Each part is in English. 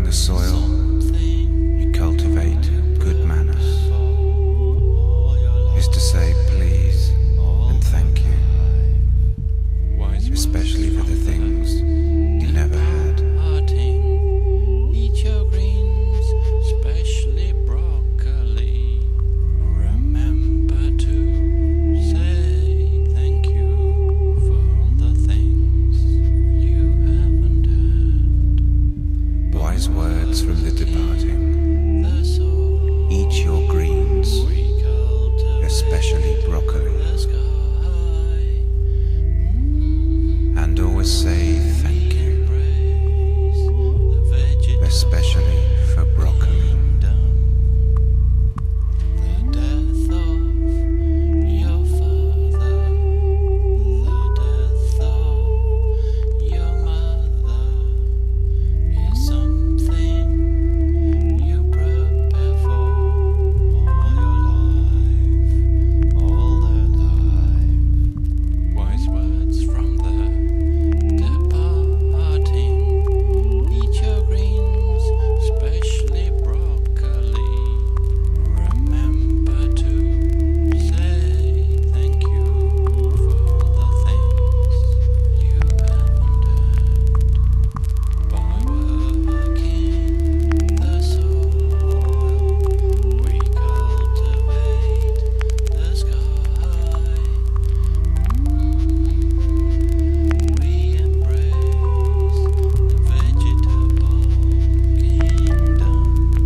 the soil, you cultivate good manners. Is to say please and thank you, especially for the things you never had. Eat your greens, especially broccoli. Remember to say thank you for the things you haven't had. Wise words from the departing. The soul Eat your greens, we cultivate, especially broccoli, the sky. and always say thank you, Embrace the vegetable especially for broccoli. kingdom. The death of your father, the death of your mother is something you prepare for all your life, all their life. Wise words from the departing. Eat your greens, especially broccoli. Remember to say thank you for the things you haven't had. By working the soil, we cultivate the sky. We embrace the vegetable kingdom.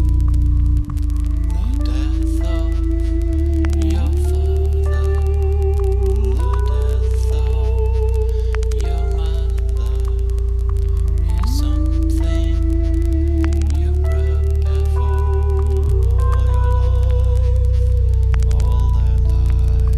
The death of your father, the death of your mother is something you prepare for all your life, all their life.